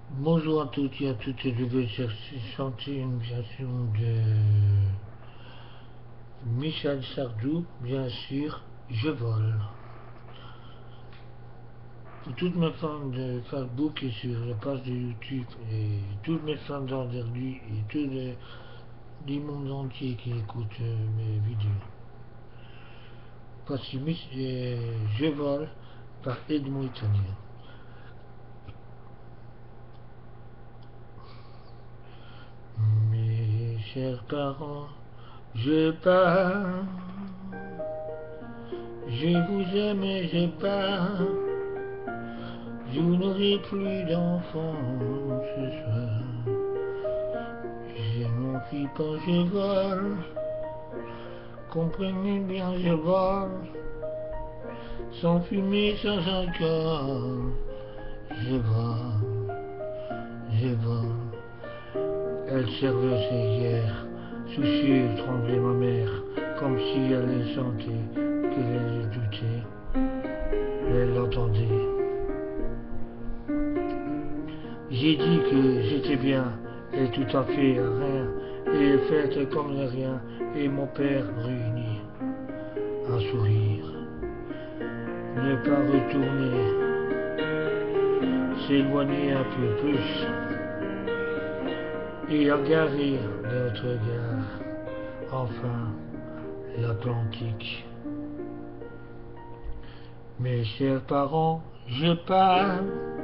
Bonjour à toutes et à toutes, je vais chanter une version de Michel Sardou, bien sûr, Je vole. Pour toutes mes fans de Facebook et sur la page de YouTube, et toutes mes fans d'Anderly et tout le monde entier qui écoute mes vidéos. Voici Je vole par Edmond Italien. Mes chers parents, je pars. Je vous aime et je pars. Je n'aurai plus d'enfants ce soir. Je m'enfuis pas, je vole. Comprenez bien, je vole. Sans fumée, sans alcool. Je vole, je vole. Elle servait hier, soucieuse, tremblait ma mère, comme si elle sentait qu'elle allait douter. Elle l'entendait. J'ai dit que j'étais bien et tout à fait rien, et faite comme de rien, et mon père réuni à sourire. Ne pas retourner, s'éloigner un peu plus, et à garer notre gare, enfin l'Atlantique. Mes chers parents, je pars.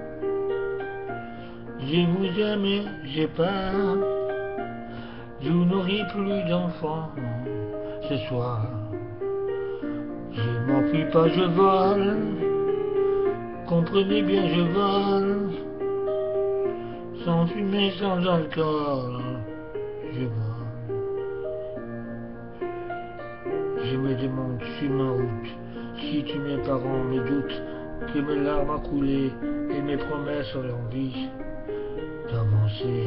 Je vous aime, je pars. Je n'aurai plus d'enfants ce soir. Je m'enfuis pas, je vole. Comprenez bien, je vole. Sans fumée, sans alcool, je vole. Je me demande sur ma route si tous mes parents me doutent que mes larmes ont coulé et mes promesses ont l'envie d'avancer.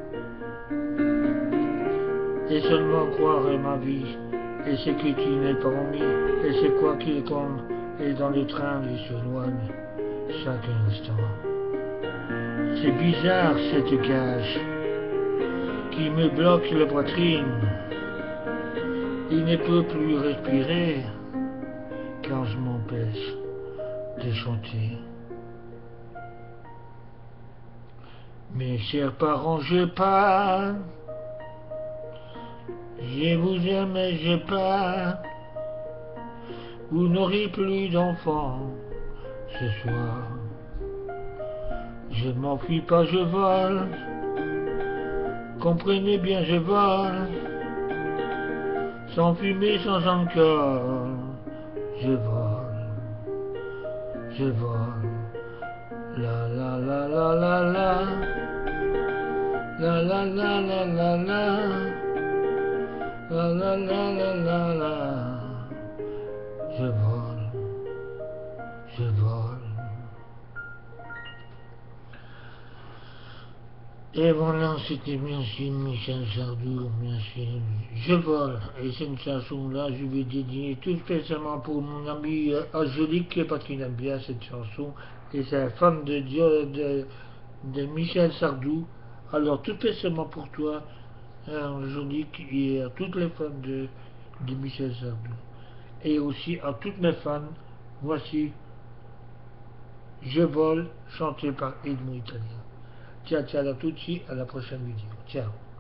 Et seulement croire à ma vie, et ce que tu m'as promis, et c'est quoi qu'il compte, et dans le train il s'éloigne chaque instant. C'est bizarre cette cage qui me bloque la poitrine. Il ne peut plus respirer quand je m'empêche de chanter. Mes chers parents, je pars. Je vous aime et je pars. Vous n'aurez plus d'enfants ce soir. Je m'enfuis pas, je vole. Comprenez bien, je vole. Sans fumée, sans alcool. Je vole. Je vole. La la la la la la. La la la la la la. La la la la la la. Je vole. Je vole. Et voilà, c'était bien sûr Michel Sardou, bien sûr. Je vole. Et cette chanson-là, je vais dédier tout spécialement pour mon ami Angélique, parce qu'il aime bien cette chanson. Et c'est un fan de Michel Sardou. Alors, tout spécialement pour toi, Angélique, et à toutes les fans de Michel Sardou. Et aussi à toutes mes fans, voici Je vole, chanté par Edmond Italien. Ciao, ciao à tutti, à la prochaine vidéo. Ciao.